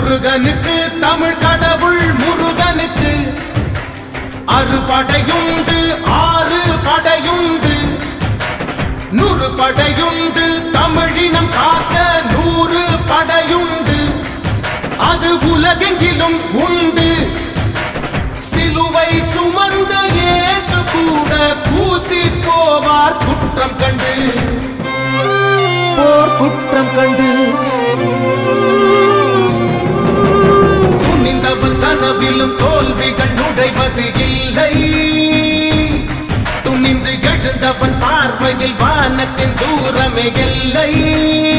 முருகனுக்கு தமிழ் கடவுள் முருகனுக்கு அறுபடையுண்டு ஆறு படையுண்டு 100 படையுண்டு தமிழினம் காக்க 100 படையுண்டு அது உலகெங்கிலும் உண்டு சிலுவை சுமந்த இயேசு கூட பூசி போவார் குற்றம் கண்டு போர் குற்றம் கண்டு துணிந்தவன் கனவிலும் தோல்விகள் நுழைவது இல்லை துணிந்து எழுந்தவன் பார்வையில் வானத்தின் தூரமே இல்லை